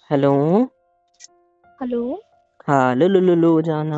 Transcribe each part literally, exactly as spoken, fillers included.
Hello. Hello. हाँ, लो लो लो लो जाना।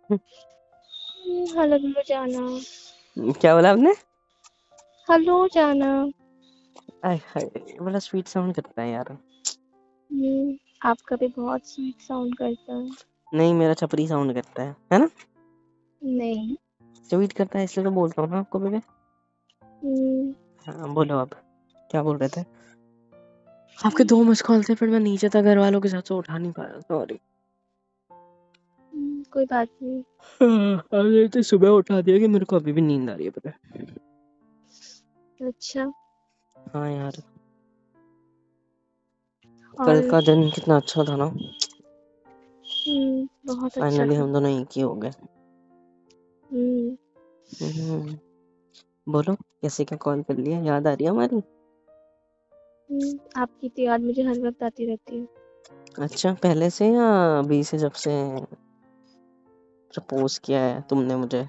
हम्म, hello hello जाना। क्या बोला आपने? हेलो जाना। आय हाय, बड़ा स्वीट साउंड करता है यार। हम्म, आपका भी बहुत स्वीट साउंड करता है। नहीं, मेरा छपरी साउंड करता है है ना? नहीं। स्वीट करता है इसलिए तो बोलता हूँ ना आपको बेबे। हम्म, हाँ बोलो आप, क्या बोल रहे थे? आपके दो मिस कॉल थे, फिर मैं नीचे था घर वालों के साथ, तो उठा नहीं पाया, सॉरी। हम्म, कोई बात नहीं। अरे तो सुबह उठा दिया कि मेरे को अभी भी नींद आ रही है, पता है? अच्छा। हाँ यार, कल और का दिन कितना अच्छा था ना। हम्म, बहुत अच्छा फाइनली था। हम दोनों एक ही हो गए। हम्म, हम्म, बोलो कैसे, क्या कॉल कर लिया? याद आ रही है हमारी? हम्म, आपकी तो याद मुझे हर वक्त आती रहती है। अच्छा, पहले से या अभी से, जब से प्रपोज किया है तुमने मुझे?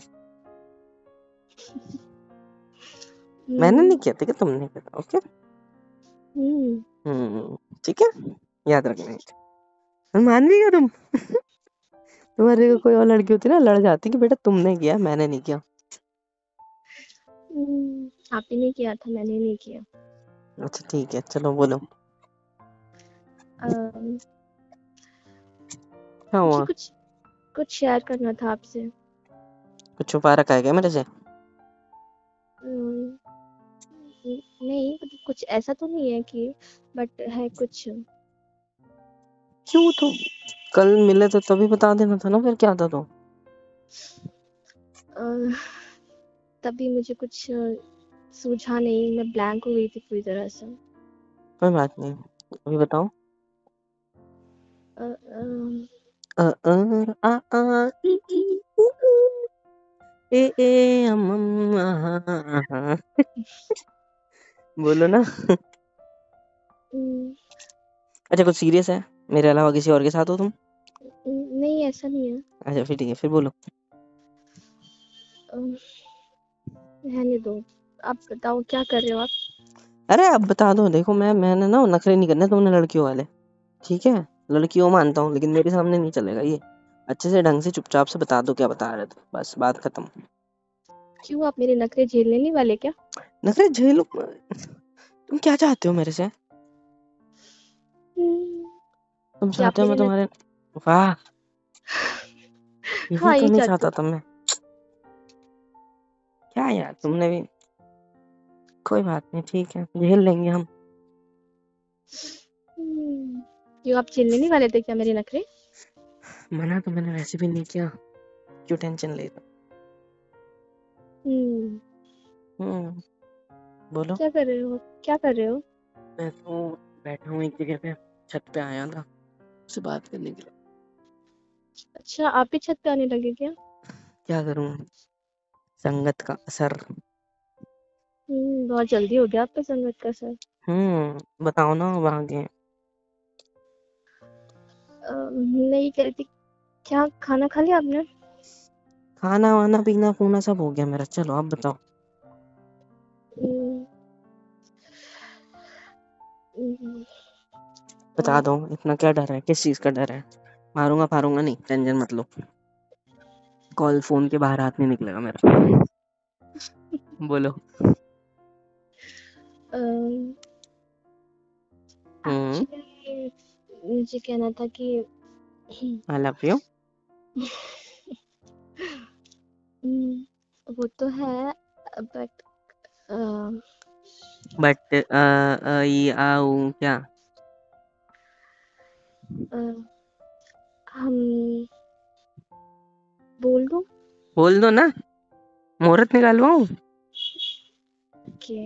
मैंने हम्म। नहीं किया था कि तुमने किया था? ओके। हम्म। हम्म, ठीक है, याद रखना है। और मान भी गया तुम? तुम्हारे को कोई और लड़की होती ना, लड़ जाती कि बेटा तुमने किया, मैंने नहीं किया। हम्म, आपने नहीं किया था, मैंने नहीं किया। अच्छा ठीक है, चलो बोलो। अम, क्या मुझे हुआ? कुछ कुछ शेयर करना था आपसे। कुछ छुपा रखा है क्या मेरे से? अम, नहीं, मतलब कुछ ऐसा तो नहीं है कि, बट है कुछ। क्यों, तो कल मिले थे तभी बता देना था ना, फिर क्या था तो? अ, तभी मुझे कुछ अ, सूझा नहीं, मैं ब्लैंक हो गई थी पूरी तरह से। कोई बात नहीं, अभी बताओ। अ, अम, अ अ आ आ ई ई उ ऊ ए ए अम अम, आ, आ, आ, आ। बोलो ना। उम, अच्छा, कुछ सीरियस है? मेरे अलावा किसी और के साथ हो तुम? उम, नहीं ऐसा नहीं है। अच्छा फिर ठीक है, फिर बोलो। अम, रहने दो। आप बताओ क्या कर रहे हो आप? अरे अब बता दो, देखो मैं मैंने ना नखरे नहीं करने तुमने लड़कियों वाले। ठीक है, लड़कियों मानता हूँ, लेकिन मेरे सामने नहीं चलेगा ये। अच्छे से ढंग से चुपचाप से बता दो क्या बता रहे थे, बस बात खत्म। क्यों, आप मेरे नखरे झेलने नहीं वाले क्या? नखरे झेलो, तुम क्या चाहते हो मेरे से? उम, तुम कि आप चाहते हो मेरे मैं नख तुम्हारे, वाह, यही हाँ, तो ये नहीं चाहते चाहता हो। था मैं। क्या यार, तुमने भी, कोई बात नहीं, ठीक है, झेल लेंगे हम। उम, क्यों, आप झेलने नहीं वाले थे क्या मेरे नखरे? मना तो मैंने वैसे भी नहीं किया, क्यों टेंशन ले रहे हुँ, हो? हम्म, बोलो। क्या कर रहे हो? क्या कर रहे हो? मैं तो बैठा हूँ एक जगह पे, छत पे आया था उससे बात करने के लिए। अच्छा, आप भी छत पे आने लगे क्या? क्या करूँ, संगत का असर। हुँ, बहुत जल्दी हो गया आप पे संगत का असर। हम्म, बताओ ना अब आगे। अ, मैं ये कह रही थी, क्या खाना खा लिया आपने? खाना वाना पीना पूना सब हो गया मेरा, चलो आप बताओ। उम, उम, अ, बता दो, इतना क्या डर है, किस चीज का डर है? मारूंगा फारूंगा नहीं, टेंशन मत लो। कॉल फोन के बाहर हाथ नहीं निकलेगा मेरा। बोलो। अम, हम्म, एक्चुअली मुझे कहना था कि आई लव यू। उम, वो तो है, बट अ, बट ई आऊ क्या? अ, हम बोल दूँ? बोल दो ना, मुहूर्त निकालवाऊं? कि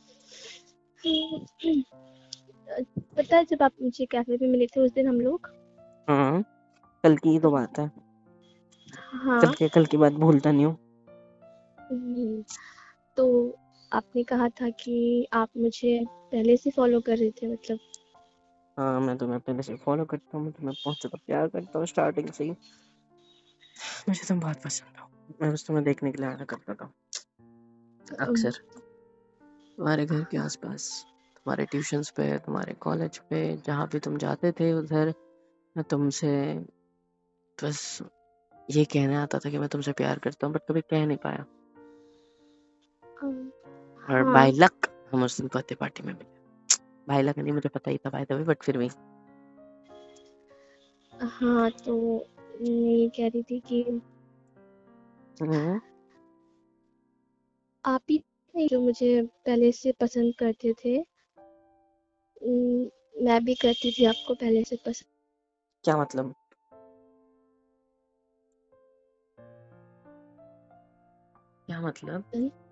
अ, पता है जब आप मुझे कैफ़े पे मिले थे उस दिन हम लोग। हाँ, कल की ही तो बात है। कल हाँ। के कल की बात भूलता नहीं हूँ। हुँ, तो आपने कहा था कि आप मुझे पहले से फ़ॉलो कर रहे थे, मतलब। हाँ, मैं तुम्हें पहले से फॉलो करता हूँ, मैं तुम्हें बहुत ज्यादा प्यार करता हूँ स्टार्टिंग से ही। मुझे तुम बहुत पसंद हो, मैं बस तुम्हें देखने के लिए आया करता था अम, अक्सर, तुम्हारे घर के आसपास। तुम्हारे ट्यूशन्स पे, तुम्हारे कॉलेज पे, जहाँ भी तुम जाते थे उधर मैं तुमसे बस ये कहने आता था कि मैं तुमसे प्यार करता हूँ, बट कभी कह नहीं पाया। अम, और हाँ बाय लक हम उस दिन बर्थडे पार्टी में मिले। बाय लक नहीं, मुझे पता ही था बाय द वे, बट फिर भी। हाँ तो मैं ये कह रही थी कि हम्म, आप ही थे जो मुझे पहले से पसंद करते थे। उम, मैं भी करती थी आपको पहले से पसंद। क्या मतलब? क्या मतलब?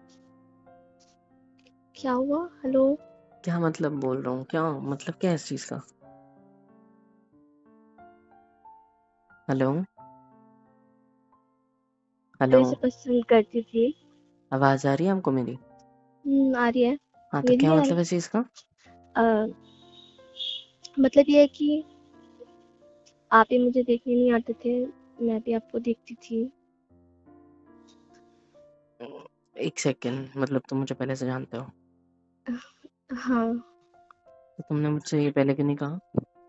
क्या हुआ? हेलो? क्या मतलब बोल रहा हूँ? क्या मतलब? क्या है इस चीज का? हेलो? हेलो? पहले से पसंद करती थी। आवाज आ रही है हमको मेरी? हुँ, आ रही है। हाँ, तो मेरी क्या नहीं आ मतलब रही? है इस चीज का? अ, मतलब ये है कि आप ही मुझे देखने नहीं आते थे, मैं भी आपको देखती थी। एक सेकेंड, मतलब तुम मुझे पहले से जानते हो? हाँ। तो तुमने मुझसे ये पहले क्यों नहीं कहा?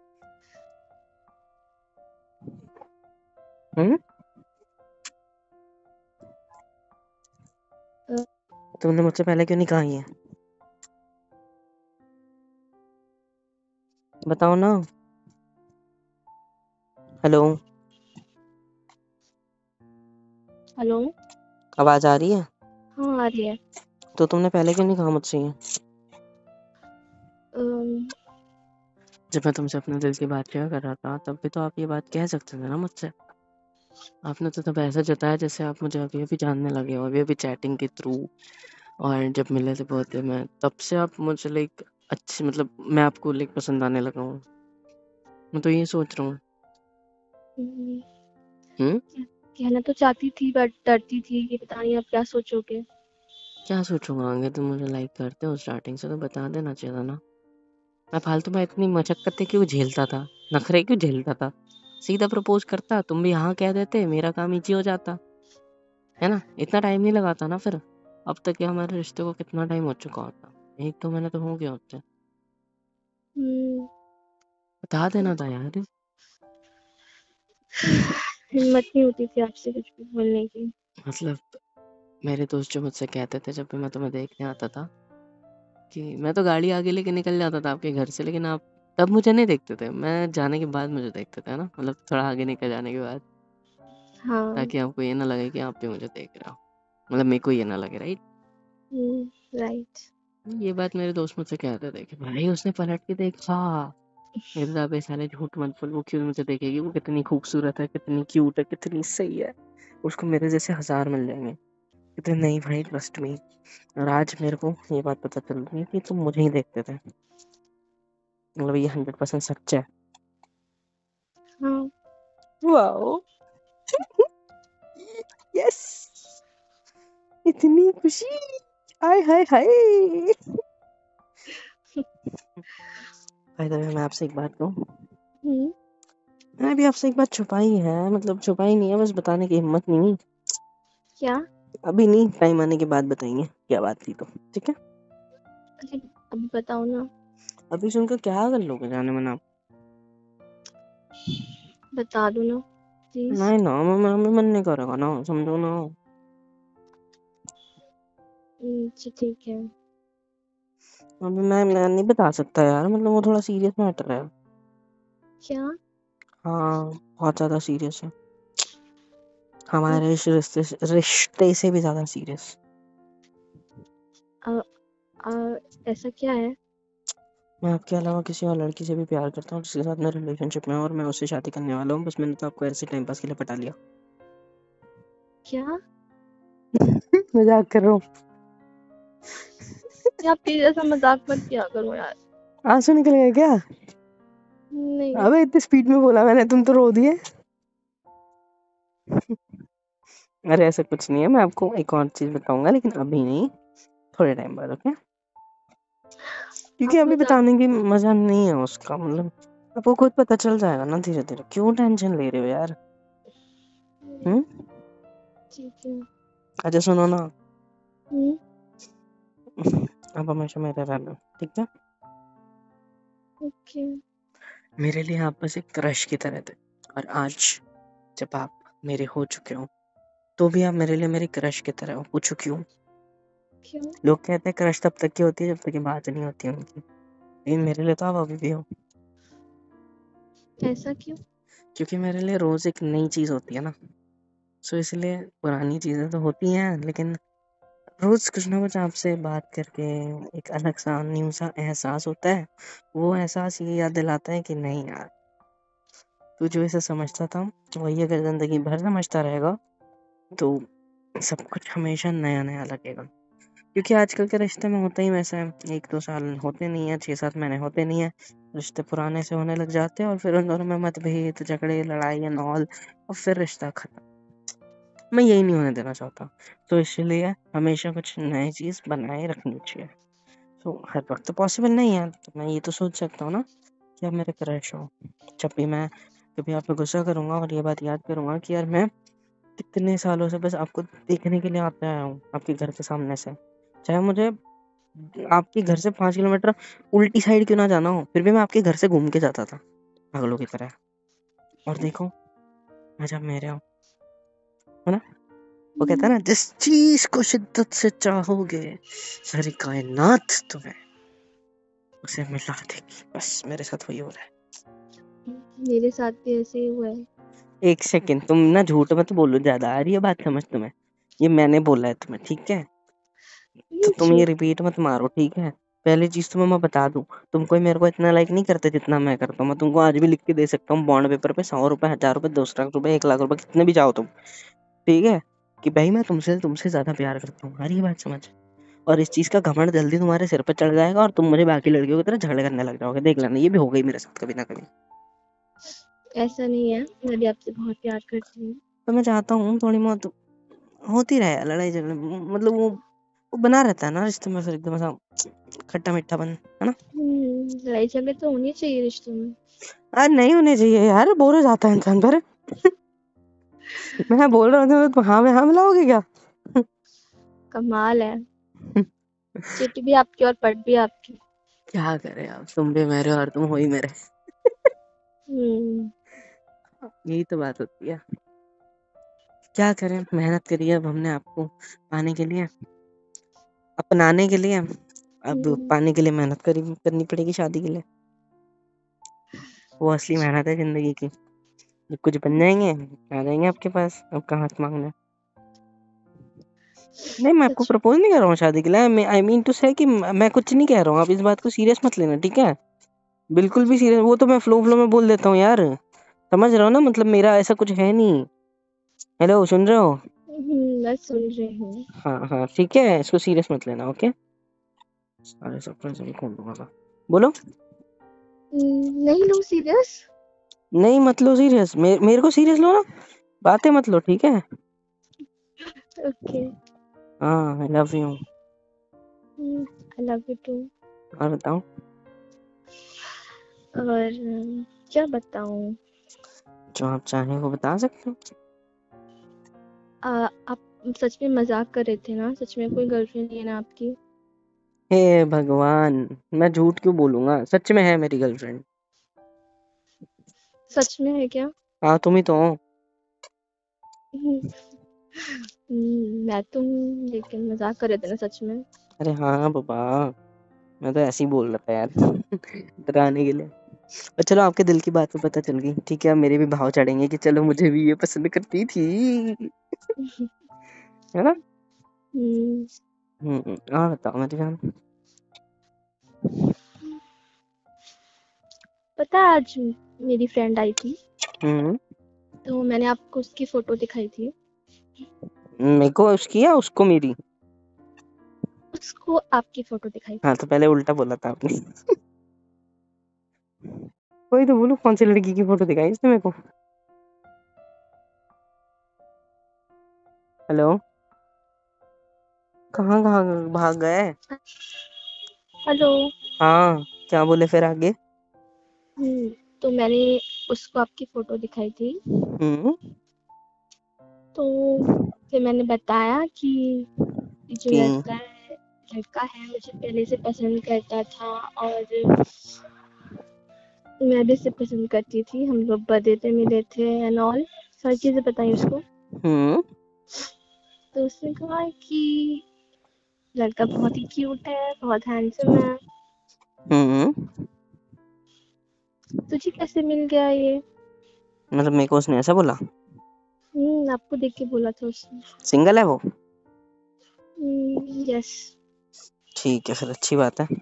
हम्म? अ, तुमने मुझसे पहले क्यों नहीं कहा ये? बताओ ना। हेलो? हेलो? आवाज आ रही है? हाँ, आ रही है। तो तुमने पहले क्यों नहीं कहा मुझसे ये? अम, जब मैं तुमसे अपने दिल की बात शेयर कर रहा था, तब भी तो आप ये बात कह सकते थे ना मुझसे। आपने तो तब ऐसा जताया जैसे आप मुझे अभी अभी जानने लगे हो, अभी अभी चैटिंग के थ्रू। और जब मिले थे बर्थडे में, तब से आप मुझे लाइक अच्छी, मतलब मैं आपको लाइक पसंद आने लगा हूँ। मैं तो ये सोच रहा हूँ। उम, हम्म? कह कहना तो चाहती थी बट डरती थी कि पता नहीं आप क्या सोचोगे। क्या सोचूंगा? आगे तुम मुझे लाइक करते हो स्टार्टिंग से, तो बता देना चाहिए था ना। मैं फालतू में इतनी मशक्कतें क्यों झेलता था, नखरे क्यों झेलता था? सीधा प्रपोज करता, तुम भी हाँ कह देते, मेरा काम इजी हो जाता, है ना? इतना टाइम नहीं लगाता ना फिर। अब तक ये हमारे रिश्ते को कितना टाइम हो चुका होता? एक दो महीने तो हो गया होते। हुँ, बता देना तो था यार। हिम्मत नहीं होती थी आपसे कुछ भी बोलने की। मतलब मेरे दोस्त जो मुझसे कहते थे जब भी मैं तुम्हें देखने आता था, कि मैं तो गाड़ी आगे लेके निकल जाता था आपके घर से, लेकिन आप तब मुझे नहीं देखते थे, मैं जाने के बाद मुझे देखते थे, है ना? मतलब थोड़ा आगे निकल जाने के बाद, हाँ। ताकि आपको ये ना लगे कि आप भी मुझे देख रहे हो, मतलब मेरे को ये ना लगे, राइट? हुँ, राइट। ये बात मेरे दोस्त मुझसे कहते थे कि भाई उसने पलट के देखा। मेरे साहब साले झूठ मत बोल, वो क्यों मुझे देखेगी? वो कितनी खूबसूरत है, कितनी क्यूट है, कितनी सही है, उसको मेरे जैसे हजार मिल जाएंगे। कहते नहीं भाई, ट्रस्ट मी। और आज मेरे को ये बात पता चल रही है कि तुम मुझे ही देखते थे। मतलब ये हंड्रेड परसेंट सच है। हाँ। वाओ। यस। इतनी खुशी। हाय हाय हाय। भाई तो मैं आपसे एक बात कहूँ। हुँ, मैंने भी आपसे एक बात छुपाई है, मतलब छुपाई नहीं है, बस बताने की हिम्मत नहीं हुई। क्या? अभी नहीं, टाइम आने के बाद बताएंगे क्या बात थी तो। ठीक है? अरे, अभी बताओ ना। अभी सुनकर क्या कर लोगे जाने मना? बता दो ना, प्लीज़। नहीं ना, मैं मैं मैं मन नहीं करेगा ना, समझो ना। हुँ, अच्छा ठीक है। अभी मैं मैं नहीं बता सकता यार, मतलब वो थोड़ा सीरियस मैटर है। क्या? हाँ, बहुत ज्यादा सीरियस है। अ हमारे इस रिश्ते से रिश्ते से भी ज्यादा सीरियस। अ अ, ऐसा क्या है? मैं आपके अलावा किसी और लड़की से भी प्यार करता हूँ जिसके साथ मैं रिलेशनशिप में हूँ, और मैं उससे शादी करने वाला हूँ। बस मैंने तो आपको ऐसे टाइम पास के लिए पटा लिया। क्या? मजाक कर रहा हूँ। यार प्लीज़ ऐसा मज़ाक मत किया करो यार। आंसू निकल गए क्या? नहीं। अबे इतनी स्पीड में बोला मैंने, तुम तो रो दिए। अरे ऐसा कुछ नहीं है, मैं आपको एक और चीज बताऊंगा, लेकिन अभी नहीं, थोड़े टाइम बाद, ओके? क्योंकि आप अभी मज़ाक बताने की मजा नहीं है उसका, मतलब आपको खुद पता चल जाएगा ना धीरे धीरे। क्यों टेंशन ले रहे हो यार? हुँ, हम्म? ठीक है। अच्छा सुनो ना। हुँ, आप हमेशा मेरे रहना, ठीक है? ओके। मेरे लिए आप बस एक क्रश की तरह थे, और आज जब आप मेरे हो चुके हो, तो भी आप मेरे लिए मेरी क्रश की तरह हो। पूछो क्यों? क्यों? लोग कहते हैं क्रश तब तक की होती है जब तक की बात नहीं होती है उनकी, लेकिन मेरे लिए तो आप अभी भी हो। ऐसा क्यों? क्योंकि मेरे लिए रोज एक नई चीज होती है ना, सो इसलिए पुरानी चीजें तो होती हैं, लेकिन रोज कुछ ना कुछ आपसे बात करके एक अलग सा न्यू सा एहसास होता है। वो एहसास ये याद दिलाता है कि नहीं यार, तू जो इसे समझता था वही अगर जिंदगी भर समझता रहेगा तो सब कुछ हमेशा नया नया लगेगा। क्योंकि आजकल के रिश्ते में होता ही वैसा है, एक दो साल होते नहीं है, छह सात महीने होते नहीं है, रिश्ते पुराने से होने लग जाते हैं और फिर उन दोनों में मतभेद, झगड़े, लड़ाई एंड ऑल, और फिर रिश्ता खत्म। मैं यही नहीं होने देना चाहता, तो इसलिए हमेशा कुछ नई चीज बनाए रखनी चाहिए। तो हर वक्त तो पॉसिबल नहीं है, तो मैं ये तो सोच सकता हूँ ना कि आप मेरे क्रश हो। जब भी मैं कभी आप पे गुस्सा करूंगा और ये बात याद करूंगा कि यार मैं कितने सालों से बस आपको देखने के लिए आता आया हूँ आपके घर के सामने से, चाहे मुझे आपके घर से पाँच किलोमीटर उल्टी साइड क्यों ना जाना हो, फिर भी मैं आपके घर से घूम के जाता था पागलों की तरह। और देखो आज आप मेरे हो, है ना? वो कहता है ना, जिस चीज को शिद्दत से चाहोगे सारी कायनात तुम्हें उसे मिला देगी। बस मेरे साथ वही हो रहा है। मेरे साथ भी ऐसे ही हुआ है। एक सेकंड, तुम ना झूठ मत बोलो, ज्यादा आ रही है बात समझ तुम्हें? ये मैंने बोला है तुम्हें, ठीक है? तो ये तुम ये झूठ। रिपीट मत मारो, ठीक है? पहली चीज तुम्हें मैं बता दूं, तुम कोई मेरे को इतना लाइक नहीं करते जितना मैं करता हूँ। मैं तुमको आज भी लिख के दे सकता हूँ बॉन्ड पेपर पे, सौ रुपए, हजार रुपए, दस लाख रुपए, एक लाख रुपए, कितने भी चाहो तुम, ठीक है? कि भाई मैं तुमसे तुमसे ज्यादा प्यार करता हूँ, आ रही है बात समझ? और इस चीज का घमंड जल्दी तुम्हारे सिर पर चढ़ जाएगा और तुम मुझे बाकी लड़कियों की तरह झगड़े करने लग जाओगे। देख लेना, ये भी हो गई मेरे साथ कभी ना कभी। ऐसा नहीं है, मैं भी आपसे बहुत प्यार करती हूँ। तो मैं चाहता हूँ थोड़ी बहुत होती रहे यार लड़ाई झगड़े, मतलब वो वो बना रहता है ना रिश्ते में, फिर एकदम ऐसा खट्टा मीठापन, है ना? हम्म, लड़ाई झगड़े तो होनी चाहिए रिश्तों में। यार नहीं होने चाहिए यार, बोर हो जाता है इंसान पर। मैं बोल रहा हूँ तो हाँ में हाँ मिलाओगे क्या? कमाल है, चिट भी आपकी और पट भी आपकी। क्या करे आप, तुम भी मेरे और तुम हो ही मेरे। हम्म। यही तो बात होती है। क्या करें, मेहनत करी है अब हमने आपको पाने के लिए, अपनाने के लिए। अब हम्म, पाने के लिए मेहनत करी करनी पड़ेगी शादी के लिए। वो असली मेहनत है जिंदगी की। जब कुछ बन जाएंगे आ जाएंगे आपके पास, अब कहाँ हाथ मांगना है। नहीं, मैं आपको सच। प्रपोज नहीं कर रहा हूँ शादी के लिए, आई मीन टू से कि म- मैं कुछ नहीं कह रहा हूँ, आप इस बात को सीरियस मत लेना, ठीक है? बिल्कुल भी सीरियस, वो तो मैं फ्लो फ्लो में बोल देता हूँ यार, समझ रहे हो ना? मतलब मेरा ऐसा कुछ है नहीं। हेलो, सुन रहे हो? हम्म, मैं सुन रही हूँ। हाँ हाँ ठीक है, इसको सीरियस मत लेना, ओके? सारे सपने से खोल दूंगा। बोलो। हम्म, नहीं लो सीरियस। नहीं मत लो सीरियस, मे, मेरे को सीरियस लो ना, बातें मत लो, ठीक है? ओके। हाँ, I love you. I love you too. और बताओ। और अम, क्या बताऊँ? जो आप चाहें वो बता सकते हो। आ, आप सच में मजाक कर रहे थे ना? सच में कोई गर्लफ्रेंड नहीं है ना आपकी? हे भगवान, मैं झूठ क्यों बोलूंगा, सच में है मेरी गर्लफ्रेंड। सच में है क्या? हाँ तुम ही तो हो। हम्म, हम्म, मैं तो हूँ, लेकिन मजाक कर रहे थे ना सच में? अरे हाँ बाबा, मैं तो ऐसे ही बोल रहा था यार डराने के लिए। और चलो, आपके दिल की बात तो पता चल गई, ठीक है? अब मेरे भी भाव चढ़ेंगे कि चलो मुझे भी ये पसंद करती थी, है ना? हम्म, हम्म। हाँ बताओ मेरी जान। पता है आज मेरी फ्रेंड आई थी, हम्म। तो मैंने आपको उसकी फोटो दिखाई थी। मेरे को उसकी या उसको मेरी? उसको आपकी फोटो दिखाई हाँ थी। तो पहले उल्टा बोला था आपने। वही तो बोलो, कौन सी लड़की की फोटो दिखाई इसने मेरे को? हेलो, कहाँ कहाँ भाग गए? हेलो। हाँ, क्या बोले फिर आगे? हम्म, तो मैंने उसको आपकी फोटो दिखाई थी, हम्म। तो फिर मैंने बताया कि ये जो कि लड़का है लड़का है मुझे पहले से पसंद करता था, और मैं भी उसे पसंद करती थी, हम लोग बर्थडे पे मिले थे एंड ऑल, सारी चीज़ें बताई उसको। हम्म तो उसने कहा कि लड़का बहुत ही क्यूट है, बहुत हैंडसम है। हम्म तुझे कैसे मिल गया ये? मतलब मेरे को उसने ऐसा बोला? हम्म आपको देख के बोला था उसने। सिंगल है वो? Hmm yes. ठीक है, फिर अच्छी बात है।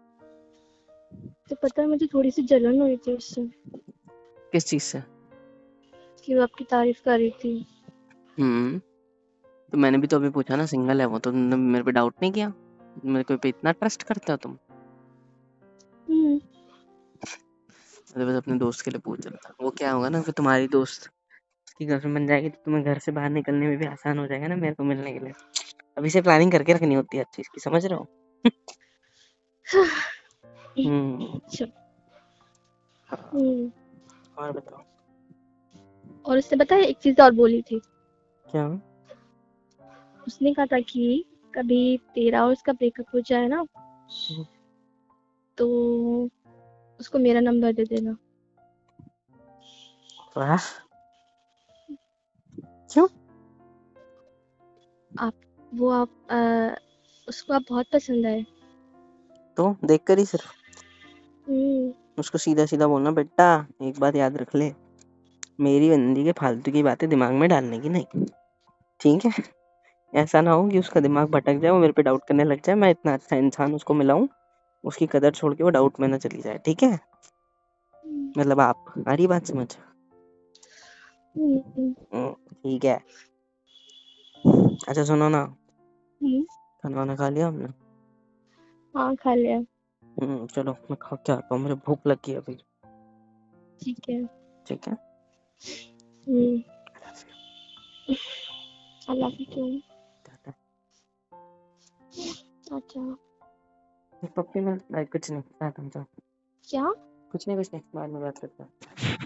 तो पता है मुझे थोड़ी सी जलन हुई थी उससे किस चीज से? कि वो आपकी तारीफ कर रही थी। हम्म तो मैंने भी तो अभी पूछा ना, सिंगल है वो, तो तुमने मेरे पे डाउट नहीं किया? मेरे को पे इतना ट्रस्ट करते हो तुम? हम्म मैं बस अपने दोस्त के लिए पूछ रहा था। वो क्या होगा ना, फिर तुम्हारी दोस्त की गर्लफ्रेंड बन जाएगी तो तुम्हें घर से बाहर निकलने में भी आसान हो जाएगा ना मेरे को मिलने के लिए। अभी से प्लानिंग करके रखनी होती है हर चीज की, समझ रहे हो? हम्म चल। हाँ, हम्म और बताओ। और उसने पता है एक चीज और बोली थी। क्या? उसने कहा था कि कभी तेरा और उसका ब्रेकअप हो जाए ना हम्म, तो उसको मेरा नंबर दे देना। वाह, क्यों? आप वो आप आ, उसको आप बहुत पसंद आए। तो देख कर ही सिर्फ हम्म उसको सीधा सीधा बोलना, बेटा एक बात याद रख ले, मेरी बंदी के फालतू की बातें दिमाग में डालने की नहीं, ठीक है? ऐसा ना हो कि उसका दिमाग भटक जाए, वो मेरे पे डाउट करने लग जाए, मैं इतना अच्छा इंसान उसको मिलाऊं, उसकी कदर छोड़ के वो डाउट में ना चली जाए, ठीक है? हम्म मतलब आप, आ रही बात समझ? हम्म हम्म, ठीक है। अच्छा सुनो ना, हम्म, खाना वाना खा लिया हमने? हाँ खा लिया। हम्म चलो मैं खा के आता हूँ, मुझे भूख लगी है अभी। ठीक है। ठीक है। Hmm I love you too. Tata. अच्छा। पप्पी में लाइक कुछ नहीं, टाटा, जाओ। क्या? कुछ नहीं कुछ नहीं, बाद में बात करते हैं।